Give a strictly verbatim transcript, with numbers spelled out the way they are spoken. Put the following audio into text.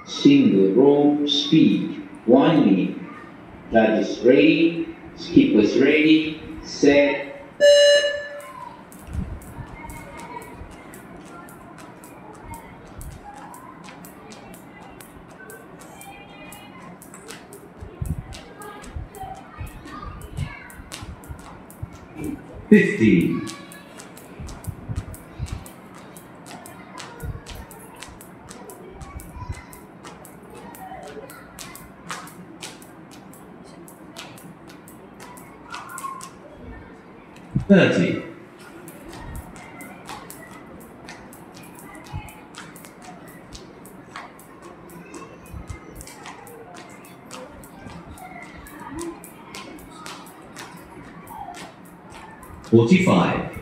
Single rope speed, one minute. That is ready, skippers ready, set. fifty, thirty, forty-five,